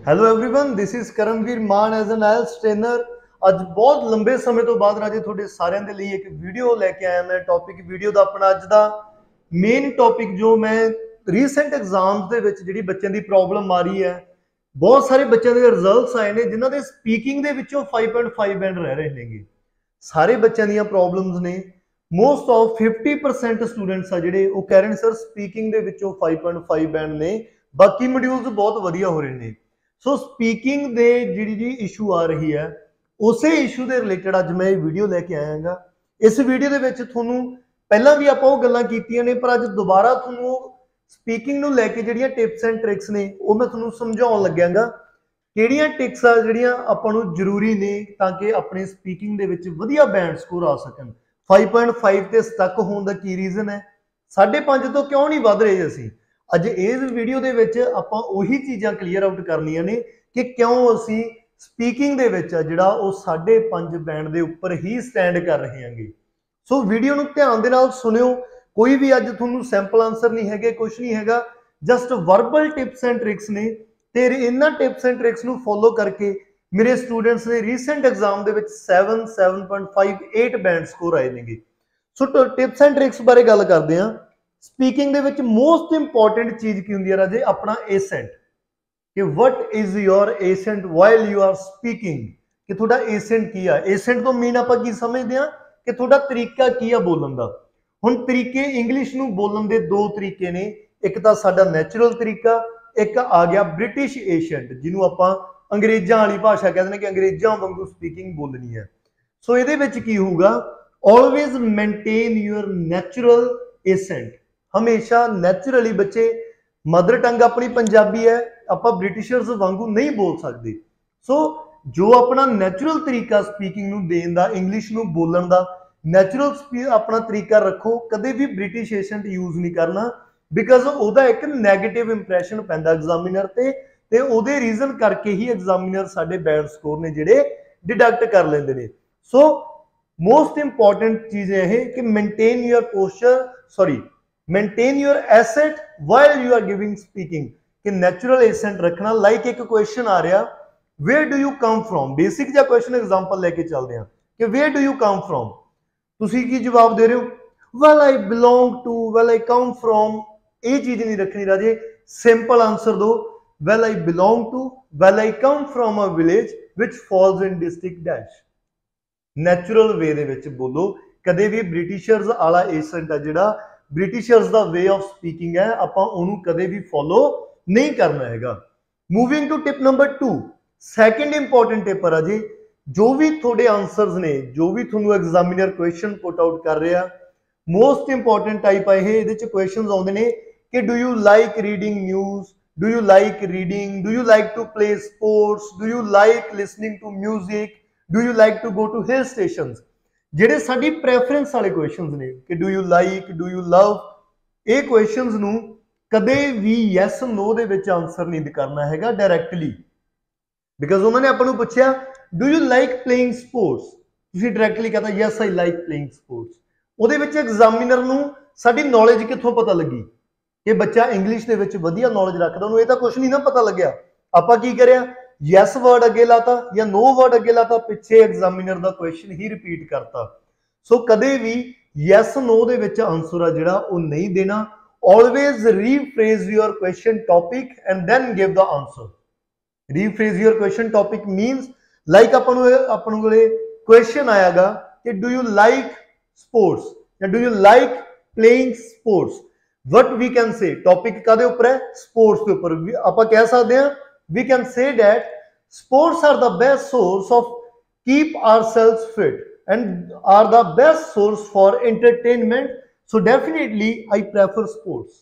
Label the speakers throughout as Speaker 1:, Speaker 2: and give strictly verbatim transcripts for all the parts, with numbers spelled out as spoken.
Speaker 1: Hello everyone, this is Karamveer Maan as N IELTS trainer. ਅੱਜ ਬਹੁਤ ਲੰਬੇ ਸਮੇਂ ਤੋਂ ਬਾਅਦ ਰਾਜੇ ਤੁਹਾਡੇ ਸਾਰਿਆਂ ਦੇ ਲਈ ਇੱਕ ਵੀਡੀਓ ਲੈ ਕੇ ਆਇਆ। ਮੈਂ ਟੌਪਿਕ ਵੀਡੀਓ ਦਾ ਆਪਣਾ ਅੱਜ ਦਾ ਮੇਨ ਟੌਪਿਕ ਜੋ ਮੈਂ ਰੀਸੈਂਟ ਐਗਜ਼ਾਮਸ ਦੇ ਵਿੱਚ ਜਿਹੜੀ ਬੱਚਿਆਂ ਦੀ ਪ੍ਰੋਬਲਮ ਆ ਰਹੀ ਹੈ, ਬਹੁਤ ਸਾਰੇ ਬੱਚਿਆਂ ਦੇ ਰਿਜ਼ਲਟਸ ਆਏ ਨੇ ਜਿਨ੍ਹਾਂ ਦੇ ਸਪੀਕਿੰਗ ਦੇ ਵਿੱਚੋਂ five point five ਬੈਂਡ ਰਹਿ ਰਹੇ ਨੇਗੇ। ਸਾਰੇ ਬੱਚਿਆਂ ਦੀਆਂ ਪ੍ਰੋਬਲਮਸ ਨੇ। Most of fifty percent students ਆ ਜਿਹੜੇ ਉਹ ਕਹਿ ਰਹੇ ਨੇ ਸਰ ਸਪੀਕਿੰਗ ਦੇ ਵਿੱਚੋਂ five point five ਬੈਂਡ ਨੇ, ਬਾਕੀ ਮੋਡਿਊਲਸ ਬਹੁਤ ਵਧੀਆ ਹੋ ਰਹੇ ਨੇ। ਸੋ ਸਪੀਕਿੰਗ ਦੇ ਜਿਹੜੀ ਜੀ ਇਸ਼ੂ ਆ ਰਹੀ ਹੈ, ਉਸੇ ਇਸ਼ੂ ਦੇ ਰਿਲੇਟਡ ਅੱਜ ਮੈਂ ਇਹ ਵੀਡੀਓ ਲੈ ਕੇ ਆਇਆਗਾ। ਇਸ ਵੀਡੀਓ ਦੇ ਵਿੱਚ ਤੁਹਾਨੂੰ ਪਹਿਲਾਂ ਵੀ ਆਪਾਂ ਉਹ ਗੱਲਾਂ ਕੀਤੀਆਂ ਨੇ, ਪਰ ਅੱਜ ਦੁਬਾਰਾ ਤੁਹਾਨੂੰ ਸਪੀਕਿੰਗ ਨੂੰ ਲੈ ਕੇ ਜਿਹੜੀਆਂ ਟਿਪਸ ਐਂਡ ਟ੍ਰਿਕਸ ਨੇ ਉਹ ਮੈਂ ਤੁਹਾਨੂੰ ਸਮਝਾਉਣ ਲੱਗਿਆਗਾ। ਕਿਹੜੀਆਂ ਟਿਕਸ ਆ ਜਿਹੜੀਆਂ ਆਪਾਂ ਨੂੰ ਜ਼ਰੂਰੀ ਨੇ ਤਾਂ ਕਿ ਆਪਣੀ ਸਪੀਕਿੰਗ ਦੇ ਵਿੱਚ ਵਧੀਆ ਬੈਂਡ ਸਕੋਰ ਆ ਸਕਣ। five point five ਤੇ ਸਟਕ ਹੋਣ ਦਾ ਕੀ ਰੀਜ਼ਨ ਹੈ, ਸਾਢੇ ਪੰਜ ਤੋਂ ਕਿਉਂ ਨਹੀਂ ਵੱਧ ਰਹੇ ਅਸੀਂ। ਅੱਜ ਇਸ ਵੀਡੀਓ ਦੇ ਵਿੱਚ ਆਪਾਂ ਉਹੀ ਚੀਜ਼ਾਂ ਕਲੀਅਰ ਆਊਟ ਕਰਨੀਆਂ ਨੇ ਕਿ ਕਿਉਂ ਅਸੀਂ ਸਪੀਕਿੰਗ ਦੇ ਵਿੱਚ ਆ ਜਿਹੜਾ ਉਹ ਸਾਢੇ ਪੰਜ ਬੈਂਡ ਦੇ ਉੱਪਰ ਹੀ ਸਟੈਂਡ ਕਰ ਰਹੇ ਹਾਂਗੇ। ਸੋ ਵੀਡੀਓ ਨੂੰ ਧਿਆਨ ਦੇ ਨਾਲ ਸੁਣਿਓ। ਕੋਈ ਵੀ ਅੱਜ ਤੁਹਾਨੂੰ ਸੈਂਪਲ ਆਨਸਰ ਨਹੀਂ ਹੈਗੇ, ਕੁਝ ਨਹੀਂ ਹੈਗਾ, just verbal tips and tricks ਨੇ। ਤੇ ਇਹਨਾਂ ਟਿਪਸ ਐਂਡ ਟ੍ਰਿਕਸ ਨੂੰ ਫੋਲੋ ਕਰਕੇ ਮੇਰੇ ਸਟੂਡੈਂਟਸ ਨੇ ਰੀਸੈਂਟ ਐਗਜ਼ਾਮ ਦੇ ਵਿੱਚ seven, seven point five eight band score ਆਏ ਨੇਗੇ। ਸੋ ਟਿਪਸ ਐਂਡ ਟ੍ਰਿਕਸ ਬਾਰੇ ਗੱਲ ਕਰਦੇ ਹਾਂ। ਸਪੀਕਿੰਗ ਦੇ ਵਿੱਚ ਮੋਸਟ ਇੰਪੋਰਟੈਂਟ ਚੀਜ਼ ਕੀ ਹੁੰਦੀ ਹੈ ਰਾਜੇ? ਆਪਣਾ ਏਸੈਂਟ। ਕਿ what is your accent while you are speaking, ਕਿ ਤੁਹਾਡਾ ਏਸੈਂਟ ਕੀ ਆ। ਏਸੈਂਟ ਤੋਂ ਮੀਨ ਆਪਾਂ ਕੀ ਸਮਝਦੇ ਹਾਂ ਕਿ ਤੁਹਾਡਾ ਤਰੀਕਾ ਕੀ ਆ ਬੋਲਣ ਦਾ। ਹੁਣ ਤਰੀਕੇ ਇੰਗਲਿਸ਼ ਨੂੰ ਬੋਲਣ ਦੇ ਦੋ ਤਰੀਕੇ ਨੇ, ਇੱਕ ਤਾਂ ਸਾਡਾ ਨੈਚੁਰਲ ਤਰੀਕਾ, ਇੱਕ ਆ ਗਿਆ ਬ੍ਰਿਟਿਸ਼ ਏਸ਼ੈਂਟ, ਜਿਹਨੂੰ ਆਪਾਂ ਅੰਗਰੇਜ਼ਾਂ ਵਾਲੀ ਭਾਸ਼ਾ ਕਹਿੰਦੇ ਨੇ ਕਿ ਅੰਗਰੇਜ਼ਾਂ ਵਾਂਗੂ ਸਪੀਕਿੰਗ ਬੋਲਣੀ ਹੈ। ਸੋ ਇਹਦੇ ਵਿੱਚ ਕੀ ਹੋਊਗਾ, always maintain your natural accent. ਹਮੇਸ਼ਾ ਨੈਚੁਰਲੀ ਬੱਚੇ, ਮਦਰ ਟੰਗ ਆਪਣੀ ਪੰਜਾਬੀ ਹੈ, ਆਪਾਂ ਬ੍ਰਿਟਿਸ਼ਰਸ ਵਾਂਗੂ ਨਹੀਂ ਬੋਲ ਸਕਦੇ। ਸੋ ਜੋ ਆਪਣਾ ਨੈਚੁਰਲ ਤਰੀਕਾ ਸਪੀਕਿੰਗ ਨੂੰ ਦੇਣ ਦਾ, ਇੰਗਲਿਸ਼ ਨੂੰ ਬੋਲਣ ਦਾ ਨੈਚੁਰਲ ਆਪਣਾ ਤਰੀਕਾ ਰੱਖੋ। ਕਦੇ ਵੀ ਬ੍ਰਿਟਿਸ਼ ਏਸ਼ੈਂਟ ਯੂਜ਼ ਨਹੀਂ ਕਰਨਾ, ਬਿਕਾਜ਼ ਉਹਦਾ ਇੱਕ ਨੈਗੇਟਿਵ ਇੰਪ੍ਰੈਸ਼ਨ ਪੈਂਦਾ ਐਗਜ਼ਾਮੀਨਰ ਤੇ ਤੇ ਉਹਦੇ ਰੀਜ਼ਨ ਕਰਕੇ ਹੀ ਐਗਜ਼ਾਮੀਨਰ ਸਾਡੇ ਬੈਂਡ ਸਕੋਰ ਨੇ ਜਿਹੜੇ ਡਿਡਕਟ ਕਰ ਲੈਂਦੇ ਨੇ। ਸੋ ਮੋਸਟ ਇੰਪੋਰਟੈਂਟ ਚੀਜ਼ ਇਹ ਕਿ maintain your posture sorry maintain your accent while you are giving speaking, ਕਿ ਨੈਚੁਰਲ ਏਸੈਂਟ ਰੱਖਣਾ। ਲਾਈਕ ਇੱਕ ਕੁਐਸਚਨ ਆ ਰਿਹਾ, where do you come from, basic ਜਿਹਾ ਕੁਐਸਚਨ ਐਗਜ਼ਾਮਪਲ ਲੈ ਕੇ ਚੱਲਦੇ ਹਾਂ ਕਿ where do you come from. ਤੁਸੀਂ ਕੀ ਜਵਾਬ ਦੇ ਰਹੇ ਹੋ? Well I belong to, well I come from. ਇਹ ਚੀਜ਼ ਨਹੀਂ ਰੱਖਣੀ ਰਾਜੇ, ਸਿੰਪਲ ਆਨਸਰ ਦੋ, well I belong to, well I come from a village which falls in district dash. Natural way ਦੇ ਵਿੱਚ ਬੋਲੋ। ਕਦੇ ਵੀ ਬ੍ਰਿਟਿਸ਼ਰਸ ਵਾਲਾ ਏਸੈਂਟ ਆ ਜਿਹੜਾ ਬ੍ਰਿਟਿਸ਼ਰਸ ਦਾ ਵੇ ਆਫ ਸਪੀਕਿੰਗ ਹੈ, ਆਪਾਂ ਉਹਨੂੰ ਕਦੇ ਵੀ ਫੋਲੋ ਨਹੀਂ ਕਰਨਾ ਹੈਗਾ। Moving to tip number two, second important tip ਆ ਜੀ, ਜੋ ਵੀ ਤੁਹਾਡੇ ਆਨਸਰਸ ਨੇ, ਜੋ ਵੀ ਤੁਹਾਨੂੰ ਐਗਜ਼ਾਮੀਨਰ ਕੁਐਸਚਨ ਪੁੱਟ ਆਊਟ ਕਰ ਰਿਹਾ, ਮੋਸਟ ਇੰਪੋਰਟੈਂਟ ਟਾਈਪ ਆ ਇਹ। ਇਹਦੇ ਚ ਕੁਐਸਚਨਸ ਆਉਂਦੇ ਨੇ ਕਿ do you like reading news, do you like reading, do you like to play sports, do you like listening to music, do you like to go to hill stations. ਜਿਹੜੇ ਸਾਡੀ preference ਵਾਲੇ questions ਨੇ ਕਿ do you like, do you love, ਇਹ questions ਨੂੰ ਕਦੇ ਵੀ yes no ਦੇ ਵਿੱਚ ਆਨਸਰ ਨਹੀਂ ਕਰਨਾ ਹੈਗਾ ਡਾਇਰੈਕਟਲੀ, ਬਿਕਾਜ਼ ਉਹਨਾਂ ਨੇ ਆਪਾਂ ਨੂੰ ਪੁੱਛਿਆ do you like playing sports, ਤੁਸੀਂ ਡਾਇਰੈਕਟਲੀ ਕਹਤਾ yes I like playing sports. ਉਹਦੇ ਵਿੱਚ ਐਗਜ਼ਾਮੀਨਰ ਨੂੰ ਸਾਡੀ ਨੌਲੇਜ ਕਿੱਥੋਂ ਪਤਾ ਲੱਗੀ ਕਿ ਬੱਚਾ ਇੰਗਲਿਸ਼ ਦੇ ਵਿੱਚ ਵਧੀਆ ਨੌਲੇਜ ਰੱਖਦਾ, ਉਹਨੂੰ ਇਹ ਤਾਂ ਕੁਝ ਨਹੀਂ ਨਾ ਪਤਾ ਲੱਗਿਆ। ਆਪਾਂ ਕੀ ਕਰਿਆ, ਯੈਸ ਵਰਡ ਅੱਗੇ ਲਾਤਾ ਜਾਂ ਨੋ ਵਰਡ ਅੱਗੇ ਲਾਤਾ, ਪਿੱਛੇ ਐਗਜ਼ਾਮੀਨਰ ਦਾ ਕੁਐਸਚਨ ਹੀ ਰਿਪੀਟ ਕਰਤਾ। ਸੋ ਕਦੇ ਵੀ ਯੈਸ ਨੋ ਦੇ ਵਿੱਚ ਆਨਸਰ ਆ ਜਿਹੜਾ ਉਹ ਨਹੀਂ ਦੇਣਾ। Always rephrase your question topic and then give the answer. Rephrase your question topic means like ਆਪਾਂ ਨੂੰ ਆਪਾਂ ਨੂੰ ਕੋਲੇ question ਆਇਆਗਾ ਕਿ do you like sports ਜਾਂ do you like playing sports, what we can say, topic ਕਾਦੇ ਉੱਪਰ ਹੈ? sports ਦੇ ਉੱਪਰ। ਆਪਾਂ ਕਹਿ ਸਕਦੇ ਹਾਂ we can say that sports are the best source of keep ourselves fit and are the best source for entertainment. So definitely I prefer sports.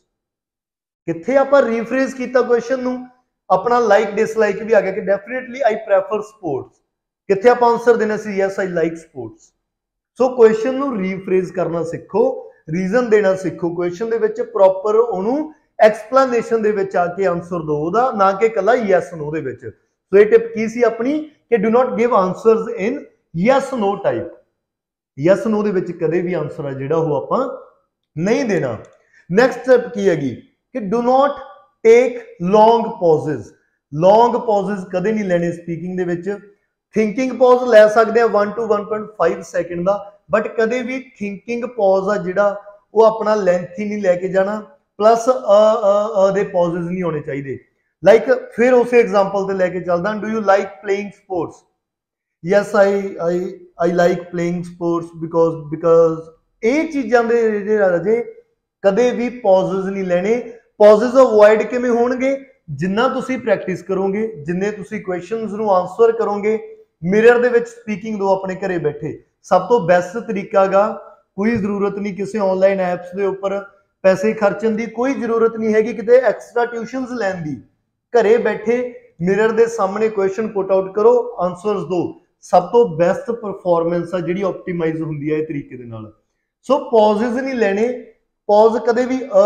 Speaker 1: ਕਿੱਥੇ ਆਪਾਂ ਰੀਫਰੇਜ਼ ਕੀਤਾ ਕੁਐਸਚਨ ਨੂੰ, ਆਪਣਾ ਲਾਈਕ ਡਿਸਲਾਈਕ ਵੀ ਆ ਗਿਆ ਕਿ ਡੈਫੀਨਿਟਲੀ ਆਈ ਪ੍ਰੈਫਰ ਸਪੋਰਟਸ। ਕਿੱਥੇ ਆਪਾਂ ਆਨਸਰ ਦੇਣਾ ਸੀ yes I like sports. So question ਨੂੰ ਰੀਫਰੇਜ਼ ਕਰਨਾ ਸਿੱਖੋ, ਰੀਜ਼ਨ ਦੇਣਾ ਸਿੱਖੋ, ਕੁਐਸਚਨ ਦੇ ਵਿੱਚ ਪ੍ਰੋਪਰ ਉਹਨੂੰ ਐਕਸਪਲੇਨੇਸ਼ਨ ਦੇ ਵਿੱਚ ਆ ਕੇ ਆਨਸਰ ਦਿਓ ਉਹਦਾ, ਨਾ ਕਿ ਇਕੱਲਾ ਯੈਸ ਨੋ ਦੇ ਵਿੱਚ। ਸੋ ਇਹ ਟਿਪ ਕੀ ਸੀ ਆਪਣੀ ਕਿ do not give answers in yes no type. Yes no ਦੇ ਵਿੱਚ ਕਦੇ ਵੀ ਆਨਸਰ ਆ ਜਿਹੜਾ ਉਹ ਆਪਾਂ ਨਹੀਂ ਦੇਣਾ। ਨੈਕਸਟ ਸਟੈਪ ਕੀ ਹੈਗੀ ਕਿ ਡੂ ਨਾਟ ਟੇਕ ਲੌਂਗ ਪੌਜ਼ਸ। ਲੌਂਗ ਪੌਜ਼ਸ ਕਦੇ ਨਹੀਂ ਲੈਣੇ ਸਪੀਕਿੰਗ ਦੇ ਵਿੱਚ। ਥਿੰਕਿੰਗ ਪੌਜ਼ ਲੈ ਸਕਦੇ ਆ one to one point five second ਦਾ, ਬਟ ਕਦੇ ਵੀ ਥਿੰਕਿੰਗ ਪੌਜ਼ ਆ ਜਿਹੜਾ ਉਹ ਆਪਣਾ ਲੈਂਥ ਹੀ ਨਹੀਂ ਲੈ ਕੇ ਜਾਣਾ, ਪਲੱਸ ਅ ਅ ਦੇ ਪੌਜ਼ਸ ਨਹੀਂ ਹੋਣੇ ਚਾਹੀਦੇ। ਲਾਈਕ ਫਿਰ ਉਸੇ ਐਗਜ਼ਾਮਪਲ ਤੇ ਲੈ ਕੇ ਚੱਲਦਾ, do you like playing sports? Yes I I I like playing sports because because ਇਹ ਚੀਜ਼ਾਂ ਦੇ ਜਿਹੜੇ ਰਾਜੇ ਕਦੇ ਵੀ ਪੌਜ਼ਸ ਨਹੀਂ ਲੈਣੇ। ਪੌਜ਼ਸ ਅਵੋਇਡ ਕਿਵੇਂ ਹੋਣਗੇ? ਜਿੰਨਾ ਤੁਸੀਂ ਪ੍ਰੈਕਟਿਸ ਕਰੋਗੇ, ਜਿੰਨੇ ਤੁਸੀਂ ਕੁਐਸਚਨਸ ਨੂੰ ਆਨਸਰ ਕਰੋਗੇ, ਮਿਰਰ ਦੇ ਵਿੱਚ ਸਪੀਕਿੰਗ ਦੋ ਆਪਣੇ ਘਰੇ ਬੈਠੇ। ਸਭ ਤੋਂ ਬੈਸਟ ਤਰੀਕਾ ਗਾ, ਕੋਈ ਜ਼ਰੂਰਤ ਨਹੀਂ ਕਿਸੇ ਆਨਲਾਈਨ ਐਪਸ ਦੇ ਉੱਪਰ ਪੈਸੇ ਖਰਚਣ ਦੀ, ਕੋਈ ਜ਼ਰੂਰਤ ਨਹੀਂ ਹੈਗੀ ਕਿਤੇ ਐਕਸਟਰਾ ਟਿਊਸ਼ਨਸ ਲੈਣ ਦੀ। ਘਰੇ ਬੈਠੇ ਮਿਰਰ ਦੇ ਸਾਹਮਣੇ ਕੁਐਸਚਨ ਪੁੱਟ ਆਊਟ ਕਰੋ, ਆਨਸਰਸ ਦੋ। ਸਭ ਤੋਂ ਬੈਸਟ ਪਰਫਾਰਮੈਂਸ ਆ ਜਿਹੜੀ ਆਪਟੀਮਾਈਜ਼ ਹੁੰਦੀ ਹੈ ਇਹ ਤਰੀਕੇ ਦੇ ਨਾਲ। ਸੋ ਪੌਜ਼ਸ ਨਹੀਂ ਲੈਣੇ, ਪੌਜ਼ ਕਦੇ ਵੀ ਅ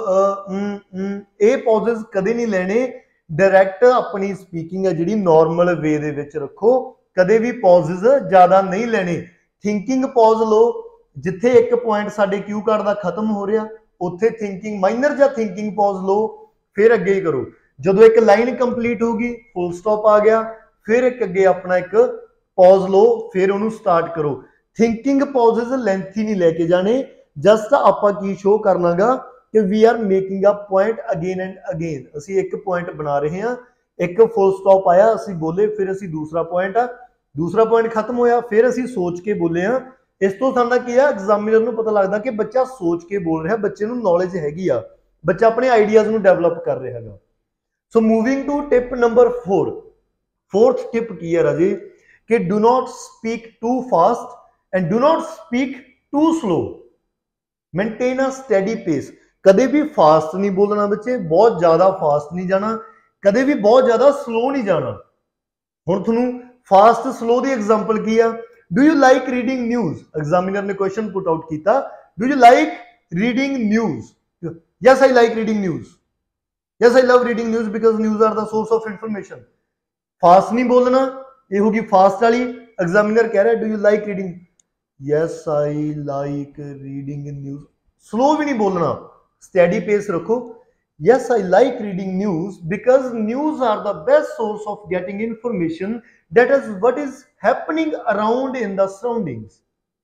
Speaker 1: ਅ ਇਹ ਪੌਜ਼ਸ ਕਦੇ ਨਹੀਂ ਲੈਣੇ। ਡਾਇਰੈਕਟ ਆਪਣੀ ਸਪੀਕਿੰਗ ਹੈ ਜਿਹੜੀ ਨਾਰਮਲ ਵੇ ਦੇ ਵਿੱਚ ਰੱਖੋ, ਕਦੇ ਵੀ ਪੌਜ਼ਸ ਜ਼ਿਆਦਾ ਨਹੀਂ ਲੈਣੇ। ਥਿੰਕਿੰਗ ਪੌਜ਼ ਲਓ, ਜਿੱਥੇ ਇੱਕ ਪੁਆਇੰਟ ਸਾਡੇ ਕਿਊ ਕਾਰਡ ਦਾ ਖਤਮ ਹੋ ਰਿਹਾ ਉੱਥੇ ਥਿੰਕਿੰਗ ਮਾਈਨਰ ਜਾਂ ਥਿੰਕਿੰਗ ਪੌਜ਼ ਲਓ, ਫਿਰ ਅੱਗੇ ਹੀ ਕਰੋ। ਜਦੋਂ ਇੱਕ ਲਾਈਨ ਕੰਪਲੀਟ ਹੋਊਗੀ, ਫੁੱਲ ਸਟਾਪ ਆ ਗਿਆ, ਫਿਰ ਇੱਕ ਅੱਗੇ ਆਪਣਾ ਇੱਕ ਪੌਜ਼ ਲਓ, ਫਿਰ ਉਹਨੂੰ ਸਟਾਰਟ ਕਰੋ। ਥਿੰਕਿੰਗ ਪੌਜ਼ਸ ਲੈਂਥੀ ਨਹੀਂ ਲੈ ਕੇ ਜਾਣੇ। ਜਸਟ ਆਪਾਂ ਕੀ ਸ਼ੋ ਕਰਨਾਗਾ ਕਿ we are making a point again and again. ਅਸੀਂ ਇੱਕ ਪੁਆਇੰਟ ਬਣਾ ਰਹੇ ਹਾਂ, ਇੱਕ ਫੁੱਲ ਸਟਾਪ ਆਇਆ, ਅਸੀਂ ਬੋਲੇ, ਫਿਰ ਅਸੀਂ ਦੂਸਰਾ ਪੁਆਇੰਟ ਆ, ਦੂਸਰਾ ਪੁਆਇੰਟ ਖਤਮ ਹੋਇਆ, ਫਿਰ ਅਸੀਂ ਸੋਚ ਕੇ ਬੋਲੇ ਆ। ਇਸ ਤੋਂ ਸਾਡਾ ਕੀ ਆ, ਐਗਜ਼ਾਮੀਨਰ ਨੂੰ ਪਤਾ ਲੱਗਦਾ ਕਿ ਬੱਚਾ ਸੋਚ ਕੇ ਬੋਲ ਰਿਹਾ, ਬੱਚੇ ਨੂੰ ਨੌਲੇਜ ਹੈਗੀ ਆ, ਬੱਚਾ ਆਪਣੇ ਆਈਡੀਆਜ਼ ਨੂੰ ਡਿਵੈਲਪ ਕਰ ਰਿਹਾ ਹੈਗਾ। So moving to tip number four, fourth tip की है राजे कि do not speak too fast and do not speak too slow, maintain a steady pace. कदे भी फास्ट नहीं बोलना बच्चे, बहुत ज्यादा फास्ट नहीं जाना, कदे भी बहुत ज्यादा स्लो नहीं जाना। हुण तुहानू फास्ट स्लो दी एग्जांपल की है, do you like reading news? Examiner ने क्वेश्चन पुट आउट किया, do you like reading news? Yes I like reading news, yes I love reading news because news are the source of information. Fast नहीं बोलना, ये होगी fast वाली। Examiner कह रहा है do you like reading? Yes I like reading news. Slow भी नहीं बोलना, स्टडी पेस रखो। Yes I like reading news because news are the best source of getting information that is what is happening around in the surroundings.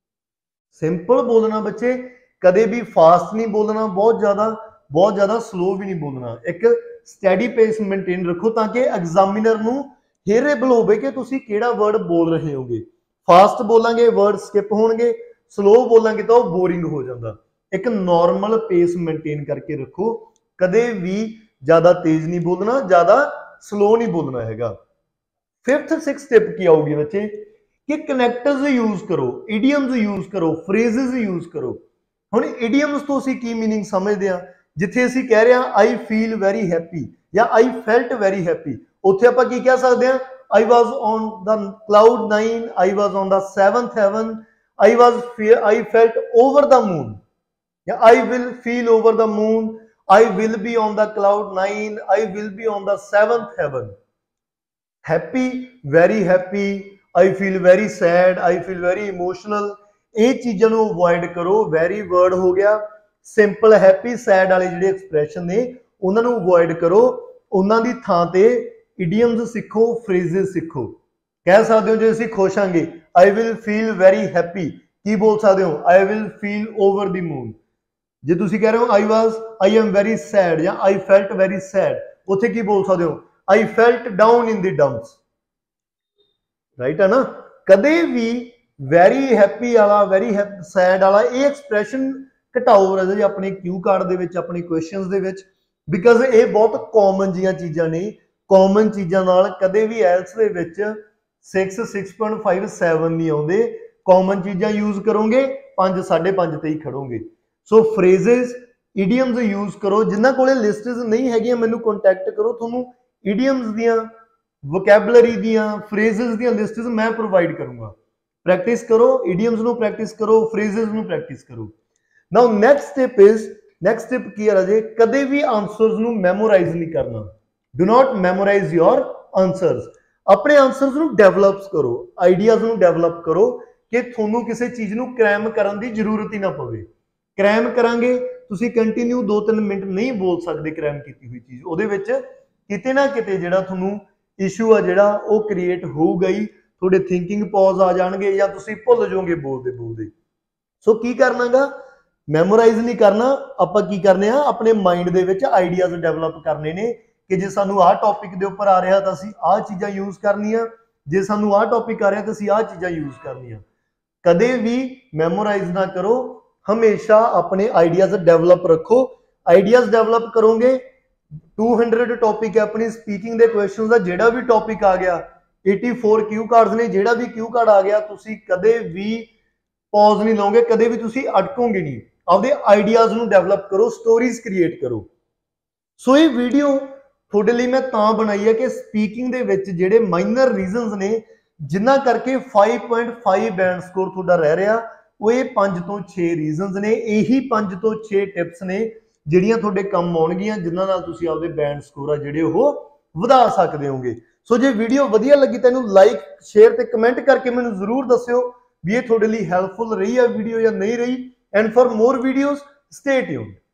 Speaker 1: Simple बोलना बच्चे, कदे भी fast नहीं बोलना बहुत ज्यादा, बहुत ज्यादा स्लो भी नहीं बोलना। एक स्टडी पेस मेंटेन रखो ताकि एग्जामिनर नू हेरेबल होवे कि तुसी केड़ा वर्ड बोल रहे होगे। फास्ट बोलांगे वर्ड स्किप होणगे, स्लो बोलांगे तो बोरिंग हो जाता। एक नॉर्मल पेस मेंटेन करके रखो, कदे भी ज्यादा तेज नहीं बोलना, ज्यादा स्लो नहीं बोलना हैगा। फिफ्थ सिक्स टिप की आऊगी बच्चे कि कनैक्टर्स यूज करो, इडियम्स यूज करो, फ्रेजेस यूज करो। हुण इडियम्स तो असीं की मीनिंग समझदे हां, जिथे असीं कह रहे हां आई फील वेरी हैप्पी या आई फेल्ट वेरी हैप्पी, उत्थे आपां की कह सकदे हां, I was on the cloud nine, I was on the seventh heaven, I was I felt over the moon, या I will feel over the moon, I will be on the cloud nine, I will be on the seventh heaven. Happy, very happy, I feel very sad, I feel very emotional, ये चीज़ों को avoid करो। Very word हो गया, simple happy sad वाले जिहड़े expression ने उन्होंने अवॉइड करो। उन्हां दी थां ते इडियम्स सीखो, फ्रेजेस सीखो। कह सकते हो जो असीं खुश हांगे, I will feel very happy, की बोल सकते हो, I will feel over the moon. जे तुसीं कह रहे हो I was I am very sad या आई फेल्ट वेरी सैड, उत्थे की बोल सकते हो, I felt down in the dumps. Right है ना। कदे भी वेरी हैप्पी वाला, वेरी सैड वाला ये एक्सप्रैशन घटाओ राजे अपने क्यू कार्ड दे विच, अपने क्वेश्चंस दे विच, बिकॉज ये बहुत कॉमन जिहियां चीज़ां ने। कॉमन चीज़ां नाल कदे भी एल्स दे विच six six point five seven नहीं आउंदे। कॉमन चीज़ां यूज करोगे पांच साढ़े पांच ते ही खड़ोगे। सो फ्रेजेस इडियम्स यूज करो। जिन्हां कोले लिस्ट्स नहीं हैगियां मैनूं कॉन्टैक्ट करो, तुहानूं इडियम्स दियां, वोकैबलरी दियां, फ्रेजेस दियां लिस्ट्स मैं प्रोवाइड करूंगा। प्रैक्टिस करो, इडियम्स नूं प्रैक्टिस करो, फ्रेजेस नूं प्रैक्टिस करो। Now next tip is, next tip की है राजे, कदे भी आंसर्स नूं मैमोराइज नहीं करना। Do not memorize your answers. अपने आंसर्स नूं डेवलप करो, आइडियाज नूं डेवलप करो कि तुहानूं किसी चीज़ नूं क्रैम करन दी जरूरत ही ना पवे। क्रैम करांगे तुसीं कंटिन्यू दो तीन मिनट नहीं बोल सकते क्रैम की हुई चीज़, उहदे विच किते ना किते जिहड़ा तुहानूं इशू आ जिहड़ा वो क्रिएट होऊगा ही, थोड़े थिंकिंग पॉज आ जाणगे या तुसीं भुल जाओगे बोलदे बोलदे। सो की करनागा, मैमोराइज नहीं करना, आपां की करने आ अपने माइंड दे विच आइडियाज डेवलप करने ने कि जे सानूं आह टॉपिक दे उपर आ रहा तां असीं आह चीज़ां यूज़ करनियां, जे सानूं आह टॉपिक आ रहा तां असीं आह चीज़ां यूज़ करनियां। कदे भी मैमोराइज ना करो, हमेशा अपने आइडियाज डेवलप रखो। आइडियाज डेवलप करोगे, टू हंड्रड टॉपिक है अपनी स्पीकिंग के क्वेश्चन का, जेड़ा भी टॉपिक आ गया, एटी फोर क्यू कार्ड्स ने, जेड़ा भी क्यू कार्ड आ गया तुसी कदे भी पॉज नहीं लोगे, कदे भी तुसी अटकोगे नहीं। आपदे आइडियाज नूं डेवलप करो, स्टोरीज क्रिएट करो। सो ये वीडियो थोड़े लिए मैं तां बनाई है कि स्पीकिंग दे विच जेड़े माइनर रीजनस ने जिन्ना करके five point five band score थोड़ा रह रहा, वो ये पांच तो छे रीजनस ने, यही पांच तो छे टिप्स ने ਜਿਹੜੀਆਂ ਤੁਹਾਡੇ ਕੰਮ ਆਉਣਗੀਆਂ, ਜਿਨ੍ਹਾਂ ਨਾਲ ਤੁਸੀਂ ਆਪਦੇ ਬੈਂਡ ਸਕੋਰ ਆ ਜਿਹੜੇ ਉਹ ਵਧਾ ਸਕਦੇ ਹੋਗੇ। ਸੋ ਜੇ ਵੀਡੀਓ ਵਧੀਆ ਲੱਗੀ ਤਾਂ ਇਹਨੂੰ ਲਾਈਕ ਸ਼ੇਅਰ ਤੇ ਕਮੈਂਟ ਕਰਕੇ ਮੈਨੂੰ ਜ਼ਰੂਰ ਦੱਸਿਓ ਵੀ ਇਹ ਤੁਹਾਡੇ ਲਈ ਹੈਲਪਫੁਲ ਰਹੀ ਆ ਵੀਡੀਓ ਜਾਂ ਨਹੀਂ ਰਹੀ। And for more videos stay tuned.